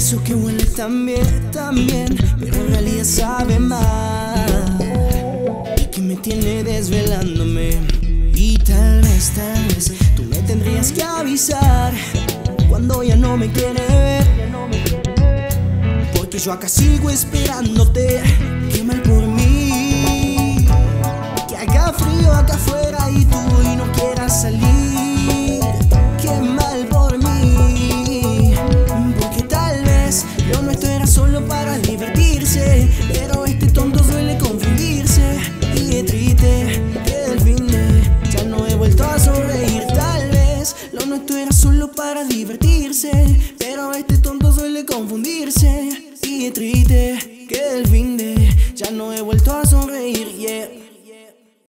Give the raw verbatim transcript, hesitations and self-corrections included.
Eso que huele tan bien, tan bien, pero en realidad sabe mal. Y que me tiene desvelándome. Y tal vez, tal vez, tú me tendrías que avisar cuando ya no me quiere ver, porque yo acá sigo esperándote. Qué mal por mí, que haga frío acá afuera y tú y no quieras salir. Qué mal por mí, porque tal vez lo nuestro era solo para divertirse, pero este tonto suele confundirse. Y es triste que el fin de ya no he vuelto a sonreír. Tal vez lo nuestro era solo para divertirse, pero este tonto suele confundirse. Y es triste que el fin de ya no he vuelto a sonreír, yeah.